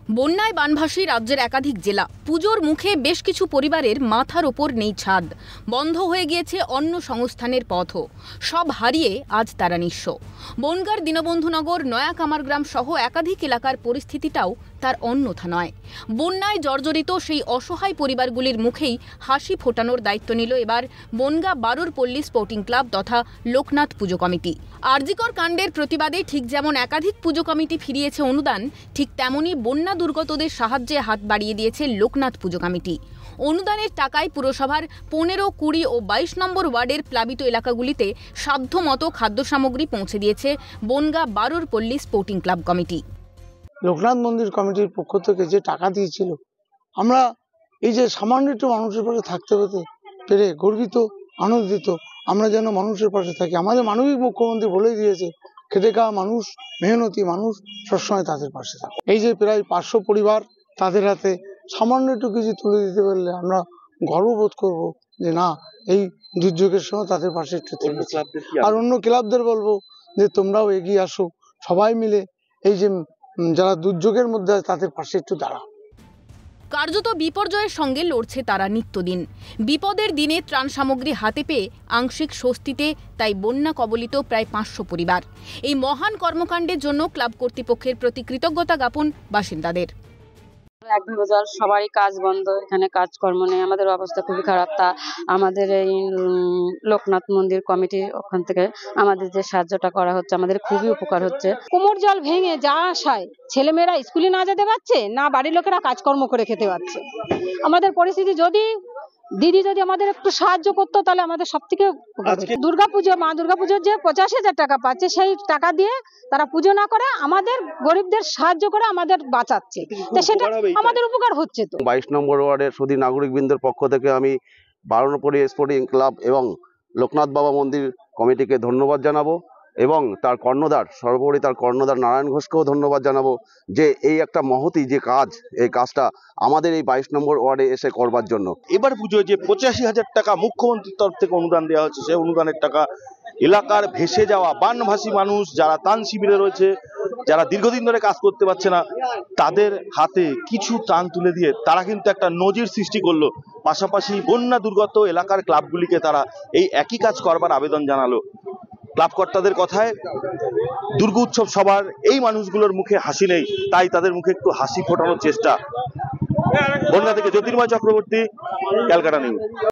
বন্যায় বানভাসী রাজ্যের একাধিক জেলা। পুজোর মুখে বেশ কিছু পরিবারের মাথার ওপর নেই ছাদ, বন্ধ হয়ে গিয়েছে অন্ন সংস্থানের পথও। সব হারিয়ে আজ তারা নিঃস্ব। বনগাঁর দীনবন্ধুনগর, নয়া কামারগ্রাম সহ একাধিক এলাকার পরিস্থিতিটাও তার অন্যথা নয়। বন্যায় জর্জরিত সেই অসহায় পরিবারগুলির মুখেই হাসি ফোটানোর দায়িত্ব নিল এবার বনগাঁ বারুর পল্লী স্পোর্টিং ক্লাব তথা লোকনাথ পুজো কমিটি। আরজিকর কাণ্ডের প্রতিবাদে ঠিক যেমন একাধিক পুজো কমিটি ফিরিয়েছে অনুদান, ঠিক তেমনই বন্যা দুর্গতদের সাহায্যে হাত বাড়িয়ে দিয়েছে লোকনাথ পুজো কমিটি। অনুদানের টাকায় পুরসভার 15, 20 ও 22 নম্বর ওয়ার্ডের প্লাবিত এলাকাগুলিতে সাধ্যমতো খাদ্য সামগ্রী পৌঁছে দিয়েছে বনগাঁ বারুর পল্লী স্পোর্টিং ক্লাব কমিটি। লোকনাথ মন্দির কমিটির পক্ষ থেকে যে টাকা দিয়েছিল, আমরা এই যে সামান্য একটু মানুষের পাশে থাকতে পেরে গর্বিত, আনন্দিত। আমরা যেন মানুষের পাশে থাকি। আমাদের মানবিক মুখ্যমন্ত্রী বলেই দিয়েছে, খেটে খাওয়া মানুষ, মেহনতি মানুষ সবসময় তাদের পাশে থাকে। এই যে প্রায় 500 পরিবার, তাদের হাতে সামান্য একটু কিছু তুলে দিতে পারলে আমরা গর্ববোধ করব যে না, এই দুর্যোগের সময় তাদের পাশে একটু থেকেছি। আর অন্য ক্লাবদের বলবো যে তোমরাও এগিয়ে আসো, সবাই মিলে এই যে যারা দুর্যোগের মধ্যে আছে তাদের পাশে একটু দাঁড়াও। কার্যত বিপর্যয়ের সঙ্গে লড়ছে তারা নিত্যদিন। বিপদের দিনে ত্রাণ সামগ্রী হাতে পেয়ে আংশিক স্বস্তিতে তাই বন্যা কবলিত প্রায় 500 পরিবার। এই মহান কর্মকাণ্ডের জন্য ক্লাব কর্তৃপক্ষের প্রতি কৃতজ্ঞতা জ্ঞাপন বাসিন্দাদের। একভাবে জল, সবারই কাজ বন্ধ, এখানে কাজকর্ম নেই, আমাদের অবস্থা খুবই খারাপ। তা আমাদের এই লোকনাথ মন্দির কমিটি ওখান থেকে আমাদের যে সাহায্যটা করা হচ্ছে, আমাদের খুবই উপকার হচ্ছে। কোমর জল ভেঙে যা আসায় ছেলেমেয়েরা স্কুলে না যেতে পারছে, না বাড়ির লোকেরা কাজকর্ম করে খেতে পারছে। আমাদের পরিস্থিতি যদি দিদি আমাদের একটু সাহায্য করতো তাহলে আমাদের সব থেকে দুর্গাপুজো, মা দুর্গাপুজোর যে 85,000 টাকা পাচ্ছে, সেই টাকা দিয়ে তারা পুজো না করে আমাদের গরিবদের সাহায্য করে আমাদের বাঁচাচ্ছে। তো সেটা আমাদের উপকার হচ্ছে। তো 22 নম্বর ওয়ার্ডের সুধী নাগরিকবৃন্দের পক্ষ থেকে আমি বারুর পল্লী স্পোর্টিং ক্লাব এবং লোকনাথ বাবা মন্দির কমিটিকে ধন্যবাদ জানাবো এবং তার কর্ণধার, সর্বোপরি তার কর্ণধার নারায়ণ ঘোষকেও ধন্যবাদ জানাবো যে এই একটা মহতি যে কাজ, এই কাজটা আমাদের এই 22 নম্বর ওয়ার্ডে এসে করবার জন্য। এবার পুজোয় যে 85,000 টাকা মুখ্যমন্ত্রীর তরফ থেকে অনুদান দেওয়া হচ্ছে, সেই অনুদানের টাকা এলাকার ভেসে যাওয়া বানভাসী মানুষ যারা ত্রাণ শিবিরে রয়েছে, যারা দীর্ঘদিন ধরে কাজ করতে পারছে না, তাদের হাতে কিছু ত্রাণ তুলে দিয়ে তারা কিন্তু একটা নজির সৃষ্টি করলো। পাশাপাশি বন্যা দুর্গত এলাকার ক্লাবগুলিকে তারা এই একই কাজ করবার আবেদন জানালো। ক্লাব কর্তাদের কথায় দুর্গোৎসব সবার, এই মানুষগুলোর মুখে হাসি নেই, তাই তাদের মুখে একটু হাসি ফোটানোর চেষ্টা। বনগাঁ থেকে জ্যোতির্ময় চক্রবর্তী, ক্যালকাটা নিউজ।